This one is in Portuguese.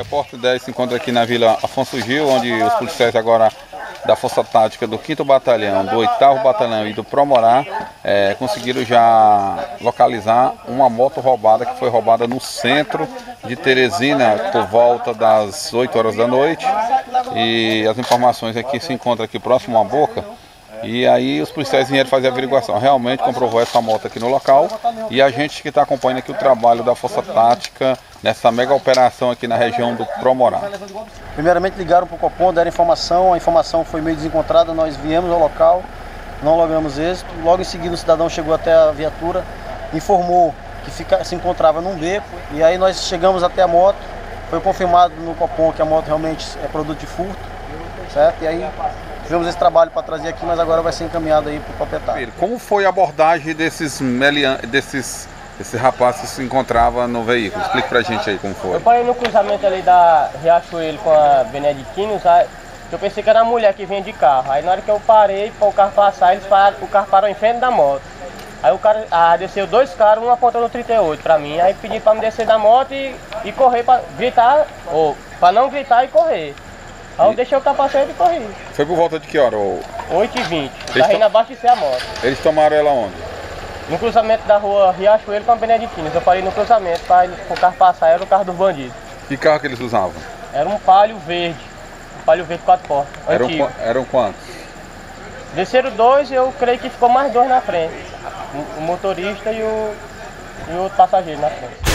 Repórter 10 se encontra aqui na Vila Afonso Gil, onde os policiais agora da Força Tática do 5º Batalhão, do 8º Batalhão e do Promorá conseguiram já localizar uma moto roubada que foi roubada no centro de Teresina por volta das 8 horas da noite. E as informações aqui se encontram aqui próximo à Boca. E aí os policiais vieram fazer a averiguação. Realmente comprovou essa moto aqui no local. E a gente que está acompanhando aqui o trabalho da Força Tática nessa mega operação aqui na região do Promorá. Primeiramente ligaram para o Copom, deram informação, a informação foi meio desencontrada, nós viemos ao local, não logramos êxito. Logo em seguida o cidadão chegou até a viatura, informou que se encontrava num beco, e aí nós chegamos até a moto, foi confirmado no Copom que a moto realmente é produto de furto, certo? E aí tivemos esse trabalho para trazer aqui, mas agora vai ser encaminhado aí para o proprietário. Como foi a abordagem desses rapazes que se encontrava no veículo? Explique pra gente aí como foi. Eu parei no cruzamento ali da Riachuelo com a Beneditinos, eu pensei que era a mulher que vinha de carro. Aí na hora que eu parei para o carro passar, o carro parou em frente da moto. Aí o cara desceu dois caras, um apontando 38 para mim. Aí pedi para me descer da moto e correr para gritar, ou para não gritar e correr. Aí eu deixei o capacete e corri. Foi por volta de que hora? 8h20, tá indo abastecer a moto. Eles tomaram ela onde? No cruzamento da rua Riachuelo com a Beneditinos. Eu parei no cruzamento para o carro passar, era o carro dos bandidos. Que carro que eles usavam? Era um Palio verde. Um Palio verde 4 portas. Eram quantos? Desceram dois e eu creio que ficou mais dois na frente. O motorista e o passageiro na frente.